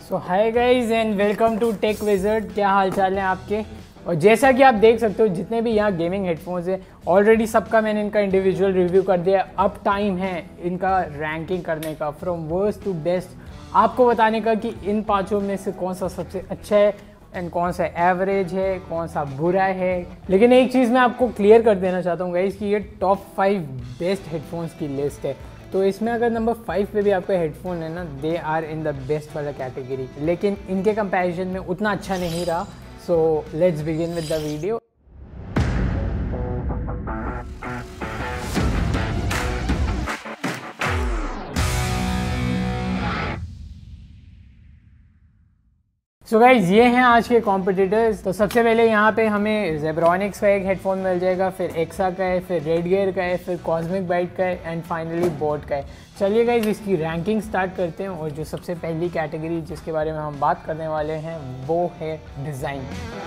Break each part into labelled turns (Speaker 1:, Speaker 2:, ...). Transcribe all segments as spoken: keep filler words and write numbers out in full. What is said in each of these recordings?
Speaker 1: So hi guys and welcome to Tech Wizard. क्या हाल चाल है आपके। और जैसा कि आप देख सकते हो जितने भी यहाँ गेमिंग हेडफोन्स है ऑलरेडी सबका मैंने इनका इंडिविजुअल रिव्यू कर दिया। अब टाइम है इनका रैंकिंग करने का, फ्रॉम वर्स्ट टू बेस्ट, आपको बताने का कि इन पांचों में से कौन सा सबसे अच्छा है एंड कौन सा एवरेज है, कौन सा बुरा है। लेकिन एक चीज़ मैं आपको क्लियर कर देना चाहता हूँ गाइज कि ये टॉप फाइव बेस्ट हेडफोन्स की लिस्ट है। तो इसमें अगर नंबर फाइव पे भी आपका हेडफोन है ना, they are in the best वाला कैटेगरी, लेकिन इनके कंपैरिजन में उतना अच्छा नहीं रहा। So let's begin with the video. So guys ये हैं आज के कॉम्पिटिटर्स। तो सबसे पहले यहाँ पे हमें जेब्रॉनिक्स का एक हेडफोन मिल जाएगा, फिर एक्सा का है, फिर रेडगियर का है, फिर कॉस्मिक बाइट का है एंड फाइनली बोट का है। चलिए गाइज इसकी रैंकिंग स्टार्ट करते हैं। और जो सबसे पहली कैटेगरी जिसके बारे में हम बात करने वाले हैं वो है डिज़ाइन।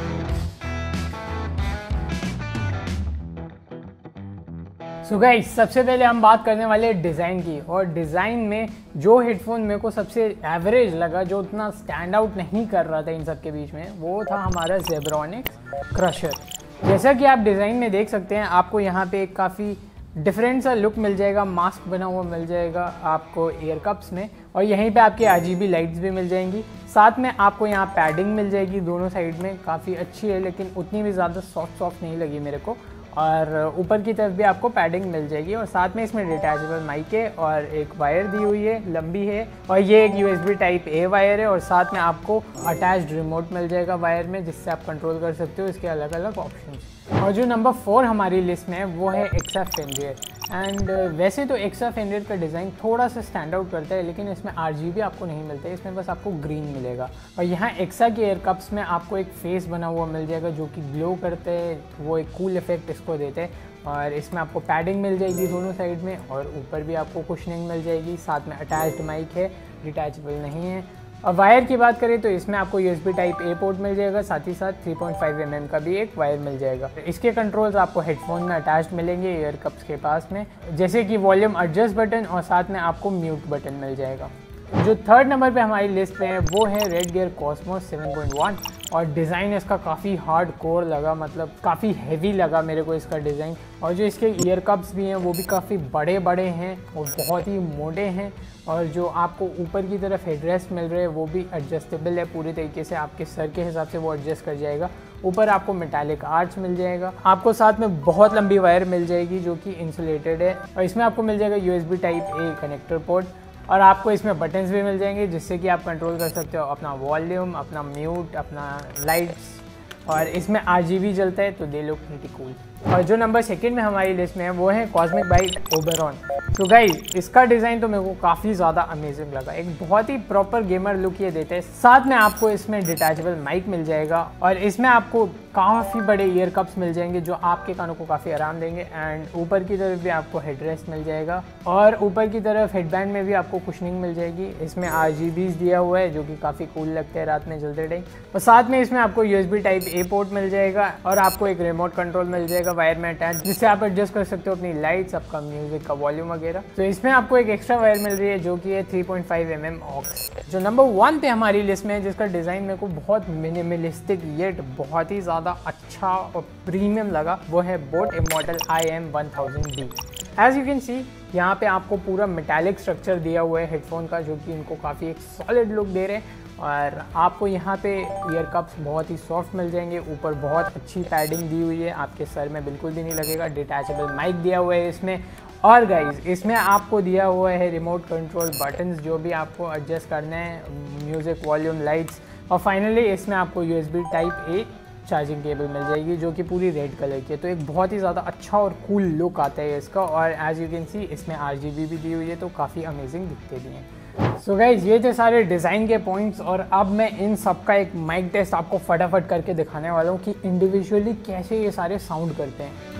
Speaker 1: सो so गाइस सबसे पहले हम बात करने वाले हैं डिज़ाइन की। और डिज़ाइन में जो हेडफोन मेरे को सबसे एवरेज लगा, जो उतना स्टैंड आउट नहीं कर रहा था इन सब के बीच में, वो था हमारा जेब्रॉनिक्स क्रशर। जैसा कि आप डिज़ाइन में देख सकते हैं, आपको यहाँ पे एक काफ़ी डिफरेंट सा लुक मिल जाएगा, मास्क बना हुआ मिल जाएगा आपको ईयर कप्स में, और यहीं पे आपके आरजीबी लाइट्स भी मिल जाएंगी। साथ में आपको यहाँ पैडिंग मिल जाएगी दोनों साइड में, काफ़ी अच्छी है लेकिन उतनी भी ज़्यादा सॉफ्ट सॉफ्ट नहीं लगी मेरे को। और ऊपर की तरफ भी आपको पैडिंग मिल जाएगी। और साथ में इसमें डिटैचेबल माइक है और एक वायर दी हुई है, लंबी है, और ये एक यूएसबी टाइप ए वायर है। और साथ में आपको अटैच्ड रिमोट मिल जाएगा वायर में, जिससे आप कंट्रोल कर सकते हो इसके अलग अलग ऑप्शंस। और जो नंबर फोर हमारी लिस्ट में है वो है एक्सा फेनरियर। एंड वैसे तो एक्सा फेनरियर का डिज़ाइन थोड़ा सा स्टैंड आउट करता है, लेकिन इसमें आरजीबी आपको नहीं मिलता है, इसमें बस आपको ग्रीन मिलेगा। और यहाँ एक्सा के एयर कप्स में आपको एक फेस बना हुआ मिल जाएगा जो कि ग्लो करते हैं, वो एक कूल इफेक्ट इसको देते हैं। और इसमें आपको पैडिंग मिल जाएगी दोनों साइड में, और ऊपर भी आपको कुशनिंग मिल जाएगी। साथ में अटैच्ड माइक है, डिटैचेबल नहीं है। और वायर की बात करें तो इसमें आपको यूएसबी टाइप ए पोर्ट मिल जाएगा, साथ ही साथ three point five M M का भी एक वायर मिल जाएगा। इसके कंट्रोल्स आपको हेडफोन में अटैच्ड मिलेंगे ईयर कप्स के पास में, जैसे कि वॉल्यूम एडजस्ट बटन, और साथ में आपको म्यूट बटन मिल जाएगा। जो थर्ड नंबर पे हमारी लिस्ट पे है वो है Redgear Cosmos seven point one. और डिज़ाइन इसका काफ़ी हार्ड कोर लगा, मतलब काफ़ी हैवी लगा मेरे को इसका डिज़ाइन। और जो इसके ईयर कप्स भी हैं वो भी काफ़ी बड़े बड़े हैं और बहुत ही मोटे हैं। और जो आपको ऊपर की तरफ हेडरेस्ट मिल रहे हैं वो भी एडजस्टेबल है पूरी तरीके से, आपके सर के हिसाब से वो एडजस्ट कर जाएगा। ऊपर आपको मेटालिक आर्च मिल जाएगा, आपको साथ में बहुत लंबी वायर मिल जाएगी जो कि इंसुलेटेड है। और इसमें आपको मिल जाएगा USB type A connector port, और आपको इसमें बटन्स भी मिल जाएंगे जिससे कि आप कंट्रोल कर सकते हो अपना वॉल्यूम, अपना म्यूट, अपना लाइट्स। और इसमें आरजीबी जलता है तो दे लुक प्रीटी कूल। और जो नंबर सेकंड में हमारी लिस्ट में है वो है कॉस्मिक बाइट ओबेरॉन। तो गाइस इसका डिज़ाइन तो मेरे को काफ़ी ज़्यादा अमेजिंग लगा, एक बहुत ही प्रॉपर गेमर लुक ये देते हैं। साथ में आपको इसमें डिटैचेबल माइक मिल जाएगा, और इसमें आपको काफ़ी बड़े ईयर कप्स मिल जाएंगे जो आपके कानों को काफ़ी आराम देंगे। एंड ऊपर की तरफ भी आपको हेडरेस्ट मिल जाएगा, और ऊपर की तरफ हेडबैंड में भी आपको कुशनिंग मिल जाएगी। इसमें आरजीबीज दिया हुआ है जो कि काफ़ी कूल लगते हैं रात में जलते टाइम। और साथ में इसमें आपको यूएसबी टाइप ए पोर्ट मिल जाएगा, और आपको एक रिमोट कंट्रोल मिल जाएगा वायर में अटैच, जिससे आप एडजस्ट कर सकते हो अपनी लाइट्स, आपका म्यूजिक का वॉल्यूम वगैरह। तो इसमें आपको एक एक्स्ट्रा वायर मिल रही है जो कि है three point five M M aux. जो नंबर वन पे हमारी लिस्ट में है, जिसका डिज़ाइन मेरे को बहुत मिनिमलिस्टिक येट बहुत ही ज़्यादा अच्छा और प्रीमियम लगा, वो है Boat Immortal I M one thousand D. As you can see यहाँ पे आपको पूरा मेटालिक स्ट्रक्चर दिया हुआ है हेडफोन का, जो कि इनको काफ़ी एक सॉलिड लुक दे रहे हैं। और आपको यहाँ पे ईयर कप्स बहुत ही सॉफ्ट मिल जाएंगे, ऊपर बहुत अच्छी पैडिंग दी हुई है, आपके सर में बिल्कुल भी नहीं लगेगा। डिटैचेबल माइक दिया हुआ है इसमें। और गाइज इसमें आपको दिया हुआ है रिमोट कंट्रोल बटन्स जो भी आपको एडजस्ट करने हैं, म्यूज़िक, वॉल्यूम, लाइट्स। और फाइनली इसमें आपको USB type A charging cable मिल जाएगी जो कि पूरी रेड कलर की है। तो एक बहुत ही ज़्यादा अच्छा और कूल लुक आता है इसका। और एज यू कैन सी इसमें आरजीबी भी दी हुई है, तो काफ़ी अमेजिंग दिखते भी हैं। सो गाइज ये थे सारे डिज़ाइन के पॉइंट्स, और अब मैं इन सब का एक माइक टेस्ट आपको फटाफट करके दिखाने वाला हूँ कि इंडिविजुअली कैसे ये सारे साउंड करते हैं।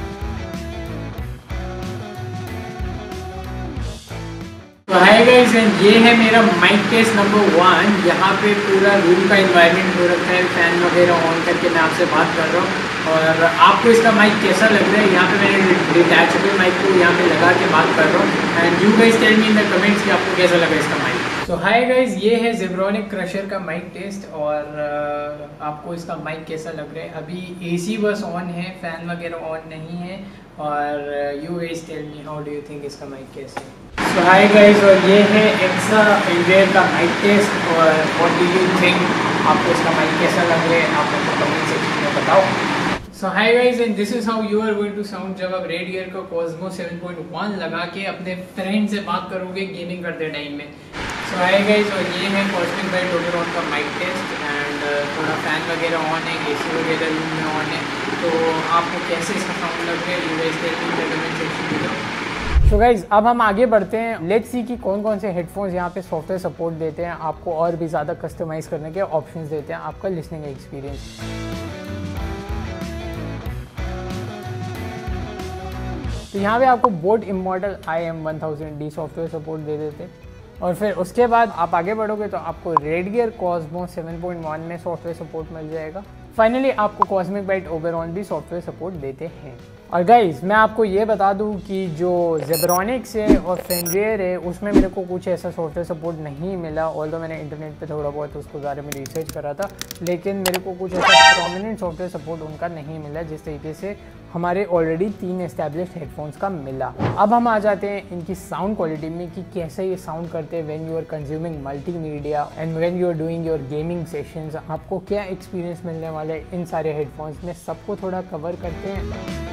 Speaker 1: तो हाय गाइस, ये है मेरा माइक टेस्ट नंबर वन। यहाँ पे पूरा रूम का एनवायरनमेंट हो रखा है, फैन वगैरह ऑन करके मैं आपसे बात कर रहा हूँ। और आपको इसका माइक कैसा लग रहा है? यहाँ पे मैंने डिटैचेबल माइक को यहाँ पे लगा के बात कर रहा हूँ। And you guys tell me in the comments कि आपको कैसा लगा इसका माइक। सो हाय गाइज, ये है ज़ेब्रॉनिक क्रशर का माइक टेस्ट और uh, आपको इसका माइक कैसा लग रहा है। अभी एसी बस ऑन है, फैन वगैरह ऑन नहीं है और you guys tell me how do you think इसका माइक कैसा है। सो हाय गाइज, और ये है एक्सा फेनरियर का माइक टेस्ट और व्हाट डू यू थिंक, आपको इसका माइक कैसा लग रहा है आप मेरे को कमेंट सेक्शन में बताओ। So hi guys, and this is how you are going to sound जब आप रेड ईयर का कॉस्मो सेवन पॉइंट वन लगा के अपने फ्रेंड से बात करोगे गेमिंग करते टाइम में। सो हाय गाइज, और ये है कॉस्मिक बाइट ओबेरॉन का माइक टेस्ट एंड थोड़ा फैन वगैरह ऑन है, एसी वगैरह रूम में ऑन है, तो आपको कैसे इसका साउंड लग रहा है you guys tell me comment section में। सो गाइज, अब हम आगे बढ़ते हैं। लेट्स सी कि कौन कौन से हेडफोन्स यहाँ पे सॉफ्टवेयर सपोर्ट देते हैं, आपको और भी ज़्यादा कस्टमाइज़ करने के ऑप्शंस देते हैं आपका लिसनिंग एक्सपीरियंस। तो यहाँ पे आपको Boat Immortal I M one thousand D software support दे देते हैं और फिर उसके बाद आप आगे बढ़ोगे तो आपको Red Gear Cosmo seven point one में सॉफ्टवेयर सपोर्ट मिल जाएगा। फाइनली आपको कॉस्मिक बाइट ओबेरॉन भी सॉफ्टवेयर सपोर्ट देते हैं। और गाइज, मैं आपको ये बता दूं कि जो ज़ेब्रॉनिक्स है और फेनरियर है उसमें मेरे को कुछ ऐसा सॉफ्टवेयर सपोर्ट नहीं मिला, ऑल्दो मैंने इंटरनेट पे थोड़ा बहुत उसको बारे में रिसर्च करा था, लेकिन मेरे को कुछ ऐसा प्रोमिनेंट सॉफ्टवेयर सपोर्ट उनका नहीं मिला जिस तरीके से हमारे ऑलरेडी तीन एस्टैब्लिश्ड हेडफोन्स का मिला। अब हम आ जाते हैं इनकी साउंड क्वालिटी में कि कैसे ये साउंड करते हैं when you are consuming multimedia and when you are doing your gaming sessions. आपको क्या एक्सपीरियंस मिलने वाला है इन सारे हेडफोन्स में, सबको थोड़ा कवर करते हैं।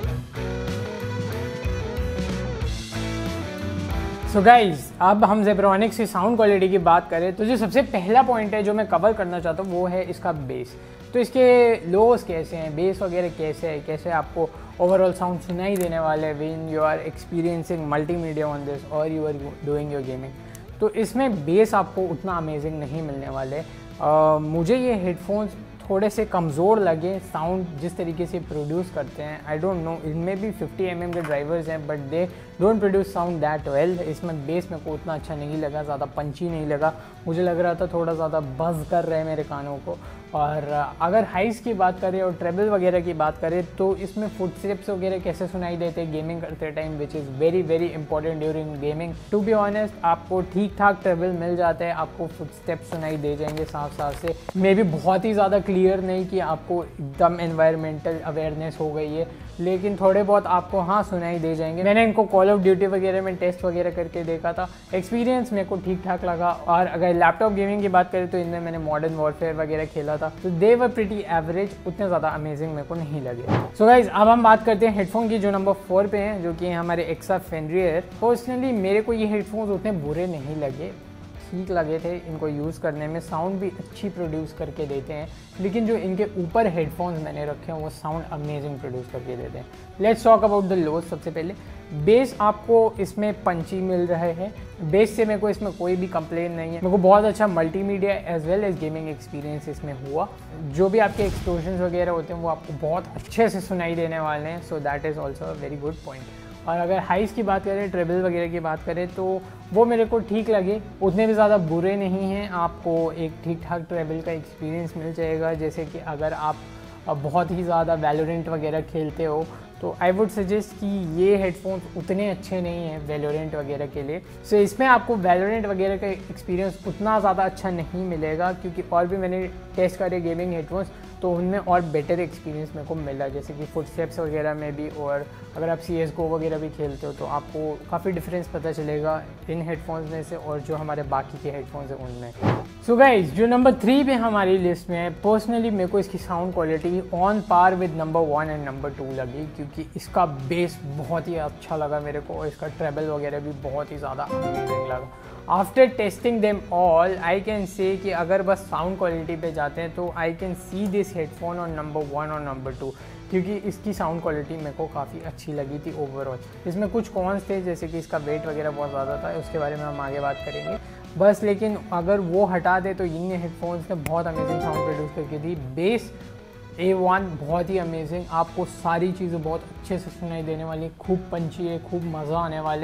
Speaker 1: सो so गाइज, अब हम ज़ेब्रॉनिक्स की साउंड क्वालिटी की बात करें तो जो सबसे पहला पॉइंट है जो मैं कवर करना चाहता हूँ वो है इसका बेस। तो इसके लोस कैसे हैं, बेस वगैरह कैसे है, कैसे आपको ओवरऑल साउंड सुनाई देने वाले when you are experiencing multimedia on this और you are doing your gaming. तो इसमें बेस आपको उतना अमेजिंग नहीं मिलने वाले। uh, मुझे ये हेडफोन्स थोड़े से कमज़ोर लगे साउंड जिस तरीके से प्रोड्यूस करते हैं। आई डोंट नो, इनमें भी फिफ्टी एम एम के ड्राइवर्स हैं but they don't produce sound that well. इसमें बेस मेरे को उतना अच्छा नहीं लगा, ज़्यादा पंची नहीं लगा, मुझे लग रहा था थोड़ा ज़्यादा बज़ कर रहे हैं मेरे कानों को। और अगर हाइस की बात करें और ट्रेबल वगैरह की बात करें तो इसमें फुटस्टेप्स वगैरह कैसे सुनाई देते हैं गेमिंग करते time, which is very very important during gaming. To be honest, आपको ठीक ठाक ट्रेबल मिल जाता है, आपको फुटस्टेप्स सुनाई दे जाएंगे साफ साफ से, मे भी बहुत ही ज़्यादा क्लियर नहीं कि आपको एकदम एनवायरमेंटल अवेयरनेस हो गई है, लेकिन थोड़े बहुत आपको हाँ सुनाई दे जाएंगे। मैंने इनको कॉल ऑफ ड्यूटी वगैरह में टेस्ट वगैरह करके देखा था, एक्सपीरियंस मेरे को ठीक ठाक लगा। और अगर लैपटॉप गेमिंग की बात करें तो इनमें मैंने मॉडर्न वॉरफेयर वगैरह खेला था, तो दे वर प्रीटी एवरेज, उतने ज़्यादा अमेजिंग मेरे को नहीं लगे। सो so गाइज, अब हम बात करते हैं हेडफोन की जो नंबर फोर पे हैं, जो कि हमारे एक्सा फेनरियर। पर्सनली मेरे को ये हेडफोन्स उतने बुरे नहीं लगे, ठीक लगे थे इनको यूज़ करने में, साउंड भी अच्छी प्रोड्यूस करके देते हैं, लेकिन जो इनके ऊपर हेडफोन्स मैंने रखे हैं वो साउंड अमेजिंग प्रोड्यूस करके देते हैं। Let's talk about the lows. सबसे पहले बेस आपको इसमें पंची मिल रहा है, बेस से मेरे को इसमें कोई भी कंप्लेन नहीं है। मेरे को बहुत अच्छा multimedia as well as gaming experience इसमें हुआ। जो भी आपके एक्सप्लोजन्स वगैरह होते हैं वो आपको बहुत अच्छे से सुनाई देने वाले हैं, so that is also a very good point. और अगर हाइस की बात करें, ट्रेबल वगैरह की बात करें, तो वो मेरे को ठीक लगे, उतने भी ज़्यादा बुरे नहीं हैं। आपको एक ठीक ठाक ट्रेबल का एक्सपीरियंस मिल जाएगा। जैसे कि अगर आप बहुत ही ज़्यादा वैलोरेंट वगैरह खेलते हो तो आई वुड सजेस्ट कि ये हेडफोन्स उतने अच्छे नहीं हैं वैलोरेंट वगैरह के लिए। सो so, इसमें आपको वैलोरेंट वगैरह का एक्सपीरियंस उतना ज़्यादा अच्छा नहीं मिलेगा, क्योंकि और भी मैंने टेस्ट करे गेमिंग हेडफोन्स तो उनमें और बेटर एक्सपीरियंस मेरे को मिला, जैसे कि फुटस्टेप्स वगैरह में भी। और अगर आप सी एस गो वगैरह भी खेलते हो तो आपको काफ़ी डिफरेंस पता चलेगा इन हेडफोन्स में से और जो हमारे बाकी के हेडफोन्स हैं उनमें। सो गाइज, जो नंबर थ्री पे हमारी लिस्ट में है, पर्सनली मेरे को इसकी sound quality on par with number one and number two लगी, क्योंकि इसका बेस बहुत ही अच्छा लगा मेरे को और इसका ट्रेबल वगैरह भी बहुत ही ज़्यादा अमेजिंग लगा। After testing them all I can say कि अगर बस साउंड क्वालिटी पे जाते हैं तो I can see this headphone on number one और नंबर टू, क्योंकि इसकी साउंड क्वालिटी मेरे को काफ़ी अच्छी लगी थी ओवरऑल। इसमें कुछ कॉन्स थे, जैसे कि इसका वेट वगैरह बहुत ज़्यादा था, उसके बारे में हम आगे बात करेंगे बस। लेकिन अगर वो हटा दे तो इन हेडफोन्स ने बहुत अमेजिंग साउंड प्रोड्यूस करके दी। बेस ए वन बहुत ही अमेजिंग, आपको सारी चीज़ें बहुत अच्छे से सुनाई देने वाली, खूब पंची है, खूब मज़ा आने वाले।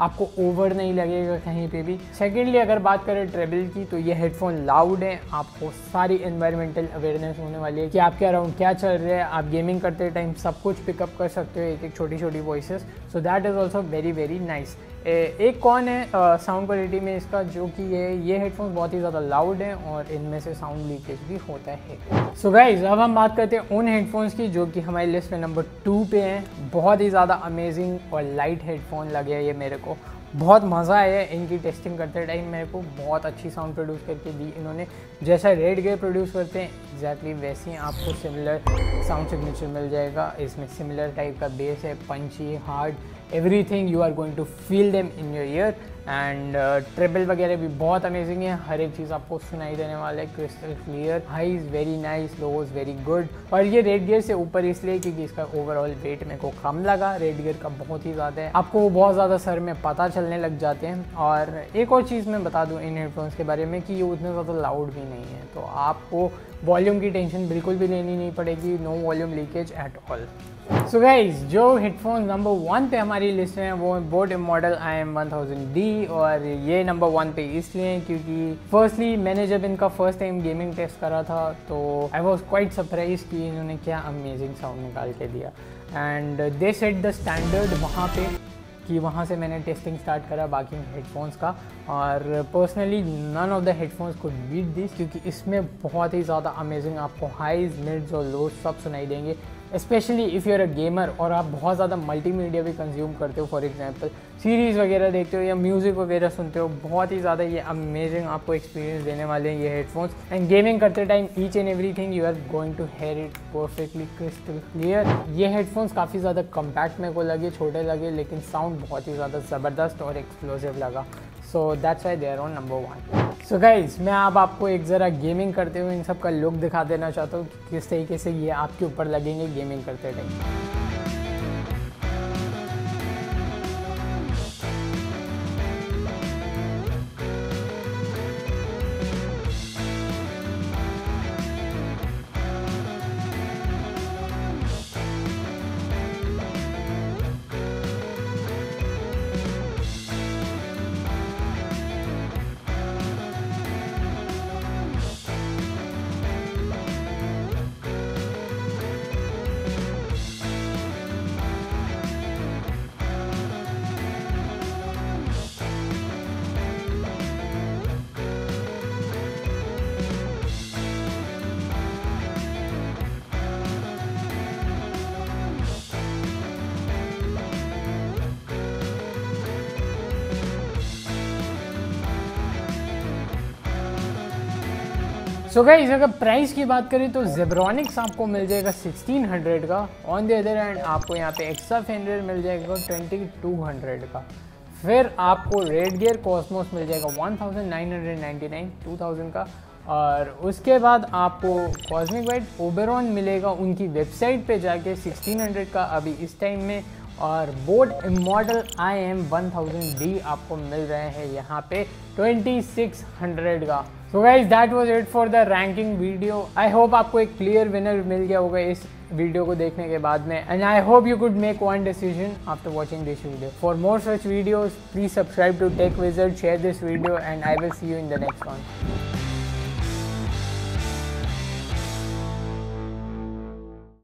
Speaker 1: आपको ओवर नहीं लगेगा कहीं पे भी। सेकेंडली अगर बात करें ट्रेबल की, तो ये हेडफोन लाउड है, आपको सारी एनवायरमेंटल अवेयरनेस होने वाली है कि आपके अराउंड क्या चल रहा है। आप गेमिंग करते टाइम सब कुछ पिकअप कर सकते हो, एक एक छोटी छोटी voices, so that is also very very nice. एक कौन है साउंड क्वालिटी में इसका, जो कि ये ये हेडफोन बहुत ही ज़्यादा लाउड है और इनमें से साउंड लीकेज भी होता है। सो गाइज अब हम बात करते हैं उन हेडफोन्स की जो कि हमारी लिस्ट में नंबर टू पे हैं। बहुत ही ज़्यादा अमेजिंग और लाइट हेडफोन लगे हैं ये मेरे को, बहुत मज़ा आया इनकी टेस्टिंग करते टाइम। मेरे को बहुत अच्छी साउंड प्रोड्यूस करके दी इन्होंने, जैसा रेड गियर प्रोड्यूस करते हैं एग्जैक्टली वैसे ही आपको सिमिलर साउंड सिग्नेचर मिल जाएगा। इसमें सिमिलर टाइप का बेस है, punchy, hard, everything you are going to feel them in your ear. And treble वगैरह भी बहुत अमेजिंग है, हर एक चीज़ आपको सुनाई देने वाला है, crystal clear, high is very nice, low is very good. और ये रेड गियर से ऊपर इसलिए क्योंकि इसका ओवरऑल वेट मेरे को कम लगा, रेड गियर का बहुत ही ज़्यादा है, आपको वो बहुत ज़्यादा सर में पता चलने लग जाते हैं। और एक और चीज़ मैं बता दूँ इन हेडफोन्स के बारे में कि ये उतने ज़्यादा लाउड भी नहीं है, तो आपको वॉल्यूम की टेंशन बिल्कुल भी लेनी नहीं पड़ेगी, no volume leakage at all. So guys जो हेडफोन नंबर वन पे हमारी लिस्ट में है वो Boat model I M one thousand D, और ये नंबर वन पे इसलिए क्योंकि फर्स्टली मैंने जब इनका फर्स्ट टाइम गेमिंग टेस्ट करा था तो आई वॉज क्वाइट सरप्राइज कि इन्होंने क्या अमेजिंग साउंड निकाल के दिया। And they set the standard वहाँ पे कि वहाँ से मैंने टेस्टिंग स्टार्ट करा बाकी हेडफोन्स का, और personally none of the headphones could beat this, क्योंकि इसमें बहुत ही ज़्यादा अमेजिंग आपको हाइज, मिड्स और लोज सब सुनाई देंगे। Specially if you are a gamer और आप बहुत ज़्यादा मल्टीमीडिया भी कंज्यूम करते हो, फॉर एग्जांपल सीरीज़ वगैरह देखते हो या म्यूज़िक वगैरह सुनते हो, बहुत ही ज़्यादा ये अमेजिंग आपको एक्सपीरियंस देने वाले हैं ये हेडफोन्स। एंड गेमिंग करते time each and everything you are going to hear it perfectly crystal clear. ये हेडफोन्स काफ़ी ज़्यादा कम्पैक्ट मेरे को लगे, छोटे लगे, लेकिन साउंड बहुत ही ज़्यादा ज़बरदस्त और एक्सप्लोसिव लगा, so that's why they are on number one. So guys मैं अब आपको एक ज़रा गेमिंग करते हुए इन सब का लुक दिखा देना चाहता हूँ कि किस तरीके से ये आपके ऊपर लगेंगे गेमिंग करते टाइम। सो गाइस अगर प्राइस की बात करें तो जेब्रॉनिक्स आपको मिल जाएगा सिक्सटीन हंड्रेड का, ऑन द अदर हैंड आपको यहाँ पे एक्स्ट्रा फेंडर मिल जाएगा ट्वेंटी टू हंड्रेड का। फिर आपको रेड गियर कॉस्मोस मिल जाएगा one thousand nine hundred ninety nine two thousand का, और उसके बाद आपको कॉस्मिक वाइट ओबेरॉन मिलेगा उनकी वेबसाइट पे जाके सिक्सटीन हंड्रेड का अभी इस टाइम में, और Boat model I M one thousand D आपको मिल रहे हैं यहाँ पे ट्वेंटी सिक्स हंड्रेड का। So guys that was it for the ranking video. I hope आपको एक क्लियर विनर मिल गया होगा इस वीडियो को देखने के बाद में, and I hope you could make one decision after watching this video. For more such videos please subscribe to Tech Wizard, share this video, and I will see you in the next one.